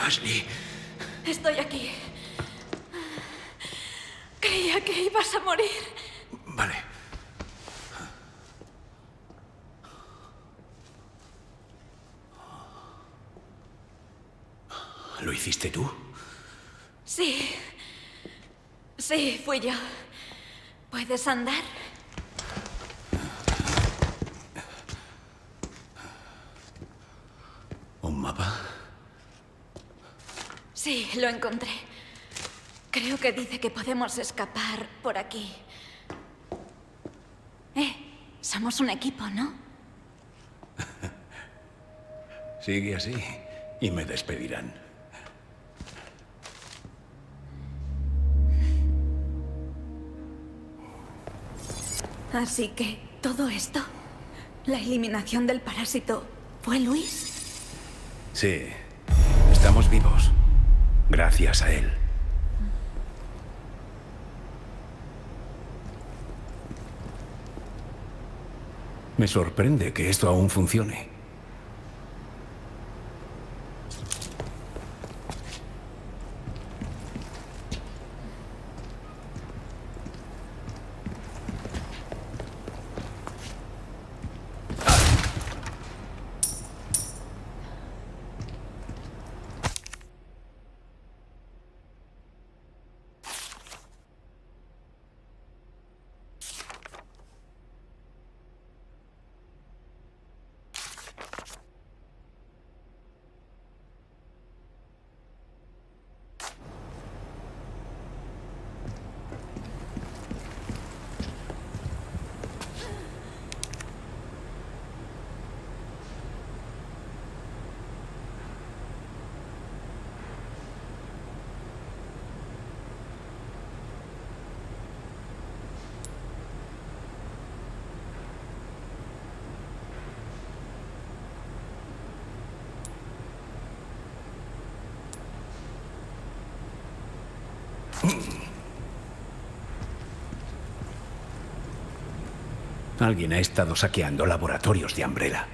Ashley. Estoy aquí. Creía que ibas a morir. Vale. ¿Lo hiciste tú? Sí. Sí, fui yo. ¿Puedes andar? ¿Un mapa? Sí, lo encontré. Creo que dice que podemos escapar por aquí. Somos un equipo, ¿no? Sigue así y me despedirán. Así que, todo esto, la eliminación del parásito, ¿fue Luis? Sí, estamos vivos. Gracias a él. Me sorprende que esto aún funcione. Alguien ha estado saqueando laboratorios de Umbrella.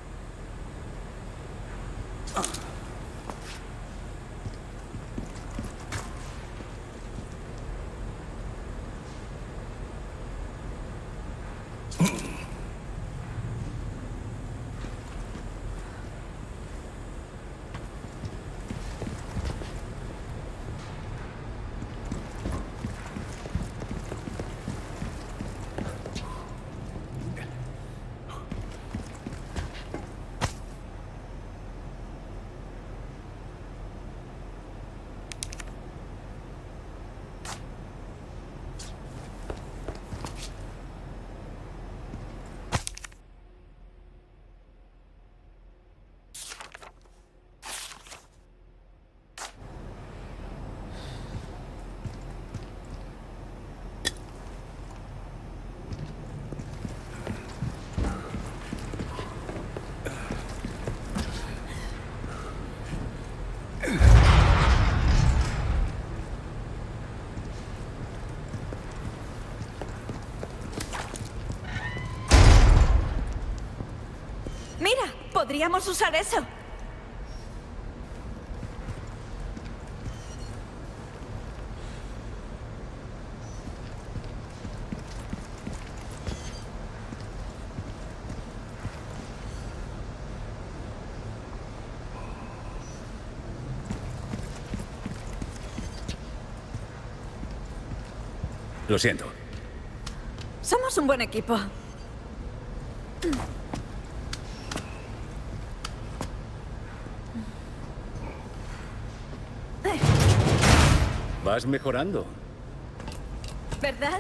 Mira, podríamos usar eso. Lo siento. Somos un buen equipo. Vas mejorando. ¿Verdad?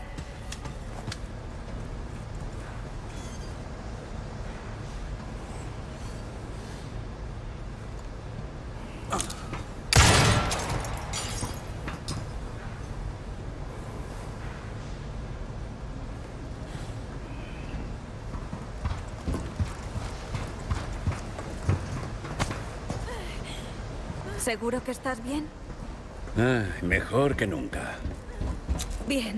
¿Seguro que estás bien? Mejor que nunca. Bien.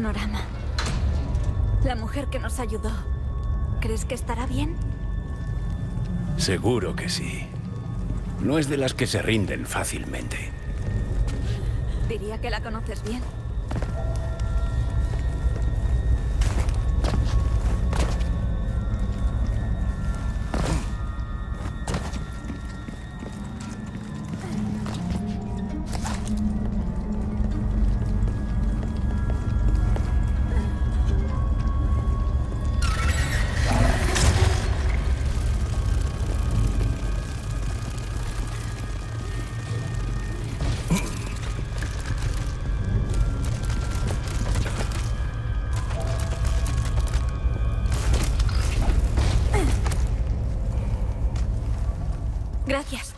panorama. La mujer que nos ayudó, ¿crees que estará bien? Seguro que sí. No es de las que se rinden fácilmente. Diría que la conoces bien. Gracias.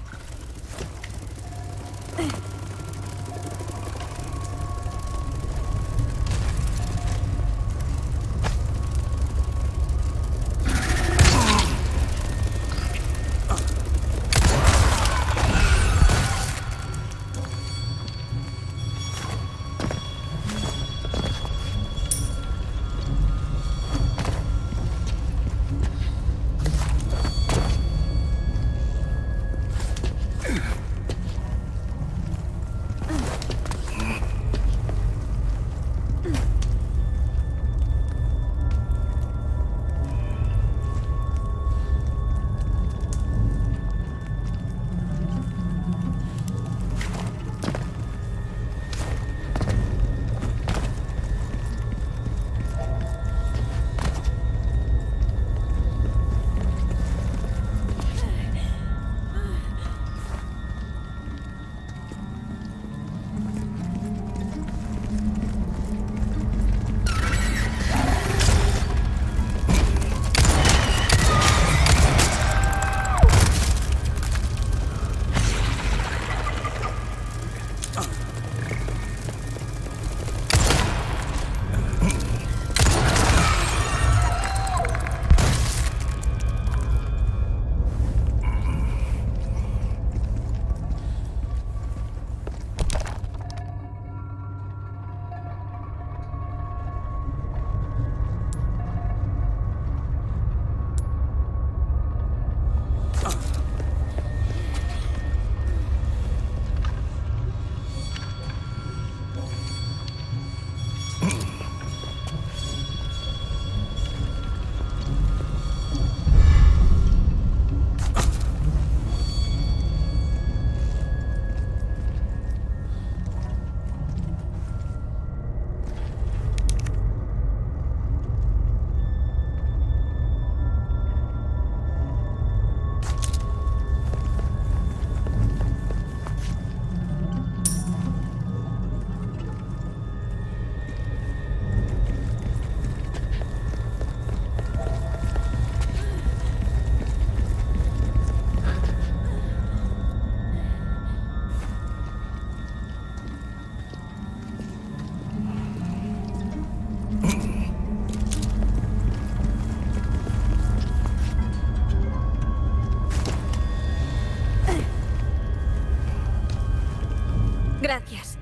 Gracias.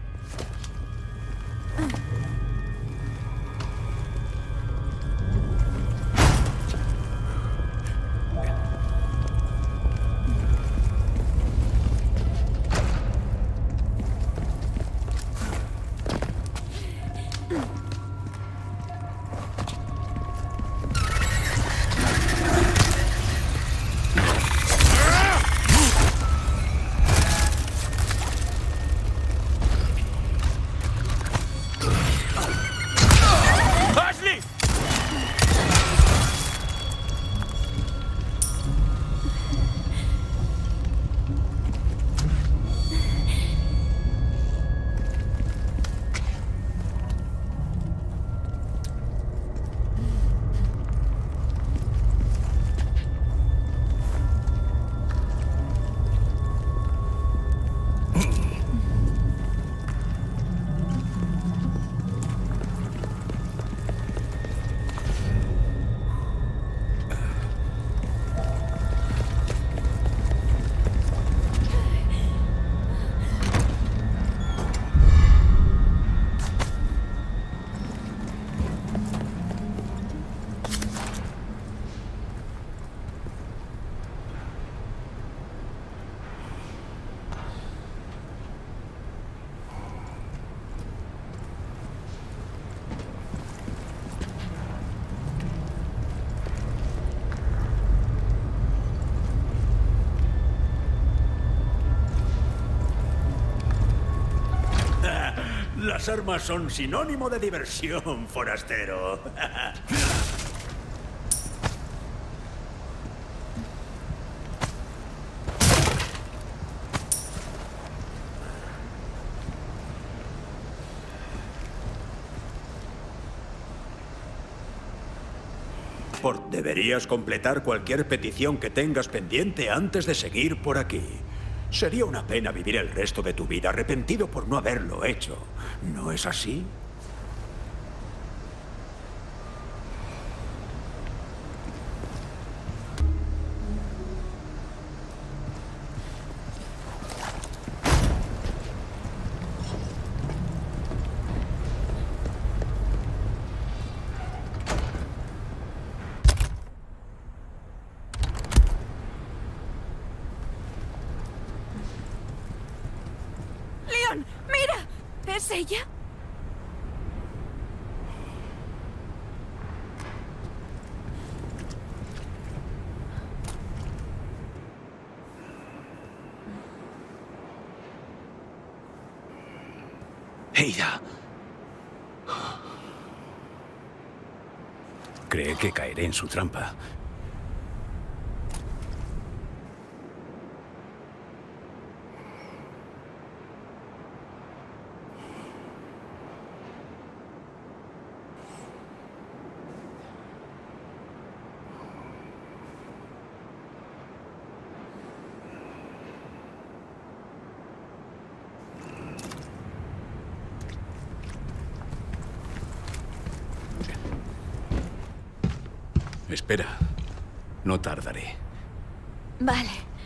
las armas son sinónimo de diversión, forastero. Deberías completar cualquier petición que tengas pendiente antes de seguir por aquí. Sería una pena vivir el resto de tu vida arrepentido por no haberlo hecho. ¿No es así? ¡Mira! ¿Es ella? Ada. Cree que caeré en su trampa. Espera. No tardaré. Vale.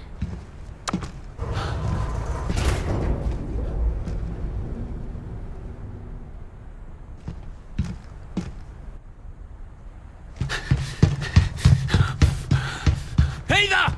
¡Ada!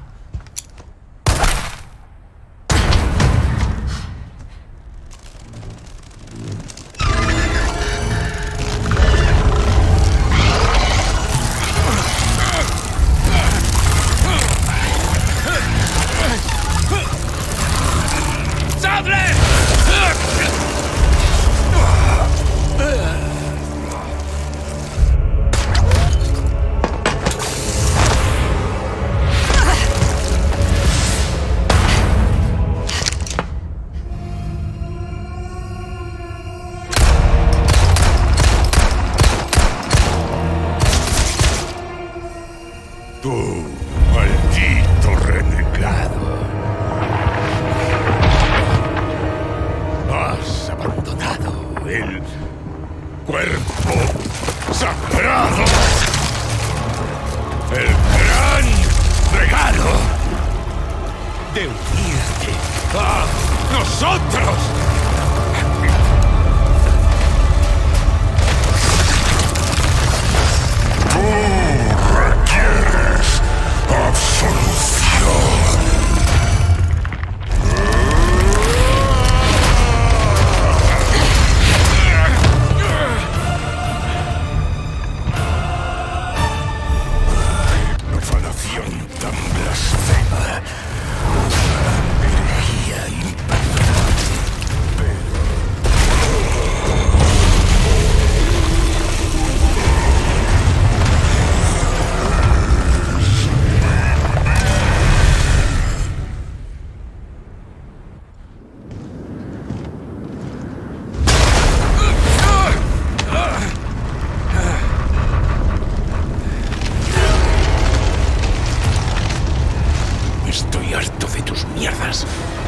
Tú, maldito renegado. Has abandonado el cuerpo sagrado. El gran regalo de unirte a nosotros. Estoy harto de tus mierdas.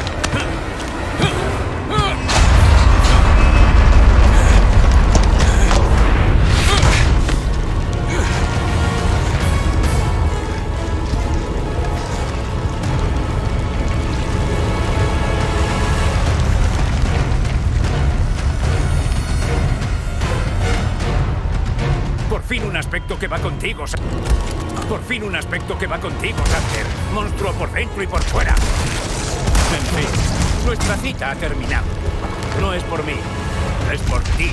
Por fin un aspecto que va contigo. Por fin un aspecto que va contigo, Sander. Monstruo por dentro y por fuera. En fin, nuestra cita ha terminado. No es por mí, es por ti.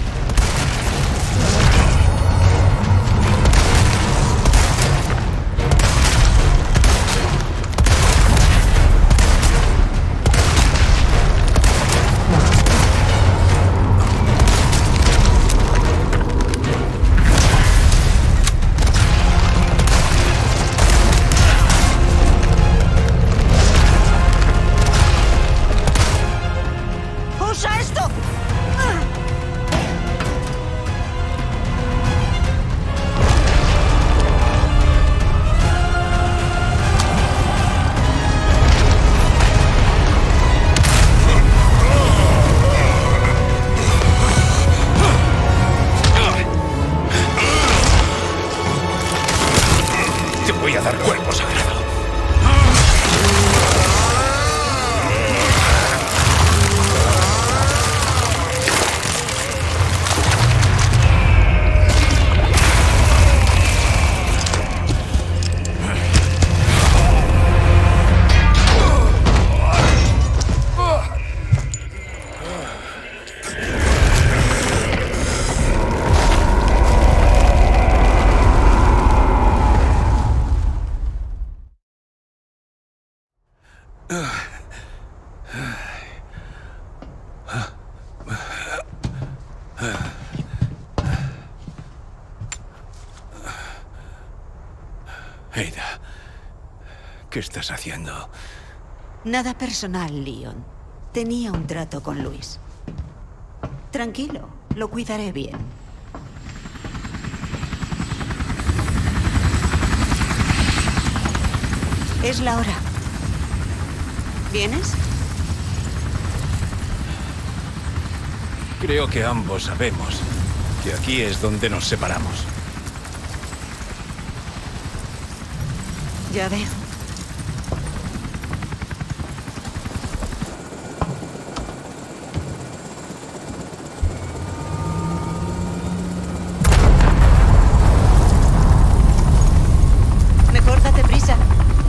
Ada, ¿qué estás haciendo? Nada personal, Leon. Tenía un trato con Luis. Tranquilo, lo cuidaré bien. Es la hora. ¿Vienes? Creo que ambos sabemos que aquí es donde nos separamos. Ya veo. Mejor date prisa.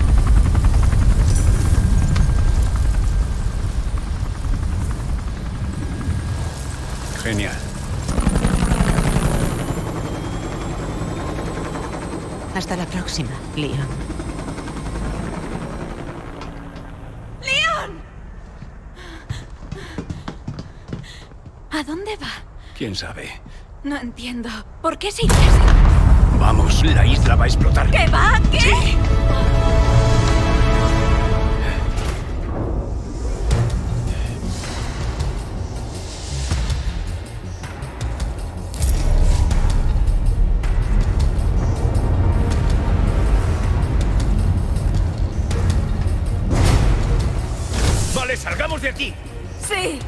Genial. Hasta la próxima, Leon. ¡Leon! ¿A dónde va? ¿Quién sabe? No entiendo. ¿Por qué sigues? Vamos, la isla va a explotar. ¿Qué va? ¿Qué? Sí. Vale, salgamos de aquí. Sí.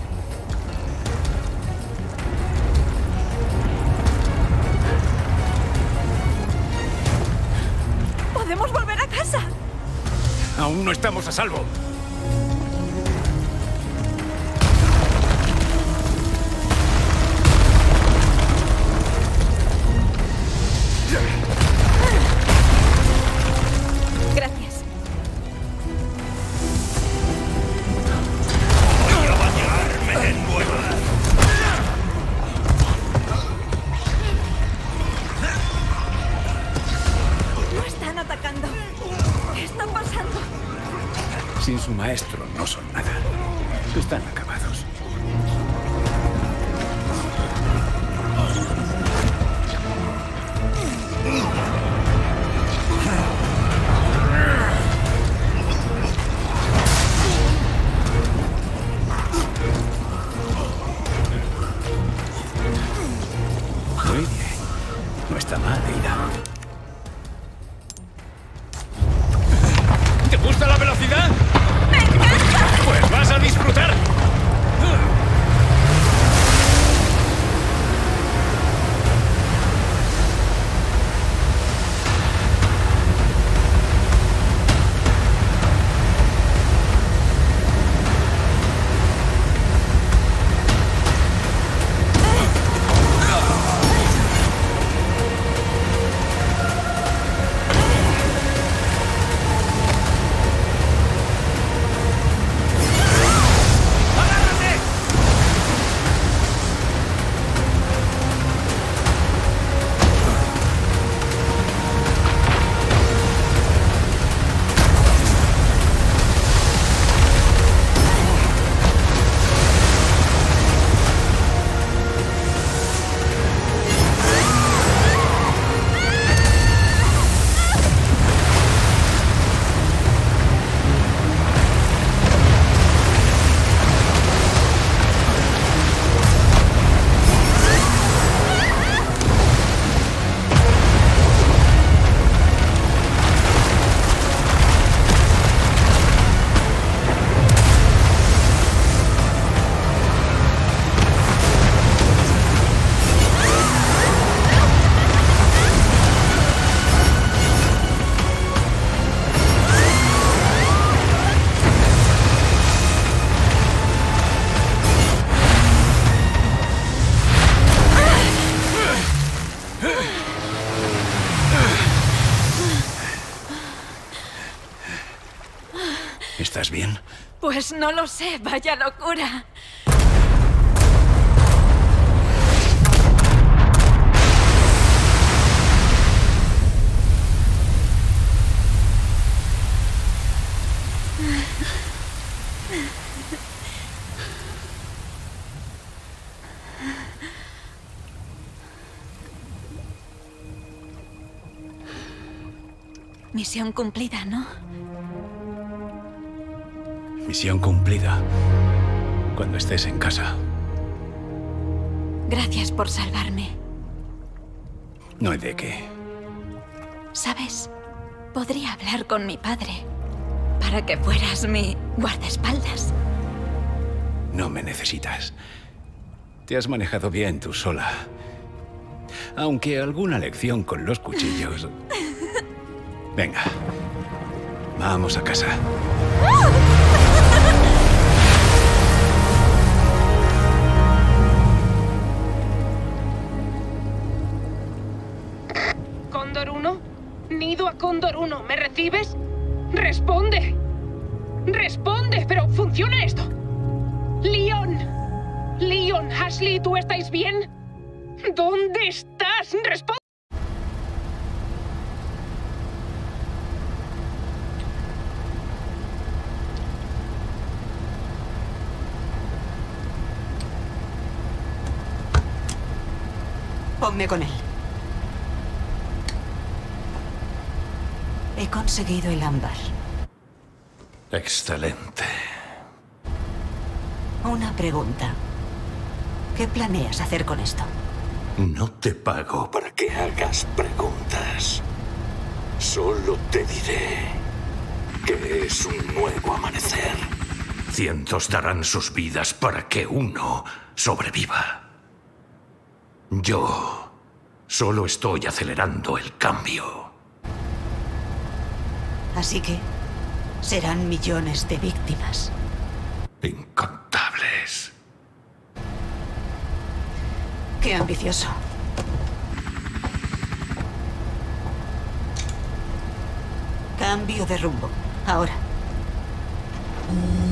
Podemos volver a casa. Aún no estamos a salvo. Gracias. Voy a bañarme en nueva. No están atacando. ¿Qué está pasando? Sin su maestro no son nada. Están acabados. Muy bien. No está mal, Ada. ¿Te gusta la velocidad? ¡Me encanta! Pues vas a disfrutar. ¿Estás bien? Pues no lo sé, vaya locura. Misión cumplida, ¿no? Misión cumplida. Cuando estés en casa. Gracias por salvarme. No hay de qué. ¿Sabes? Podría hablar con mi padre para que fueras mi guardaespaldas. No me necesitas. Te has manejado bien tú sola. Aunque alguna lección con los cuchillos. Venga. Vamos a casa. ¿Cóndor 1? Nido a Cóndor 1, ¿me recibes? ¡Responde! ¡Responde! ¿Pero funciona esto? ¡Leon! ¡Leon, Ashley, ¿tú estáis bien? ¿Dónde estás? ¡Responde! Ponme con él. He conseguido el ámbar. Excelente. Una pregunta. ¿Qué planeas hacer con esto? No te pago para que hagas preguntas. Solo te diré que es un nuevo amanecer. Cientos darán sus vidas para que uno sobreviva. Yo solo estoy acelerando el cambio. Así que serán millones de víctimas. Incontables. Qué ambicioso. Cambio de rumbo. Ahora.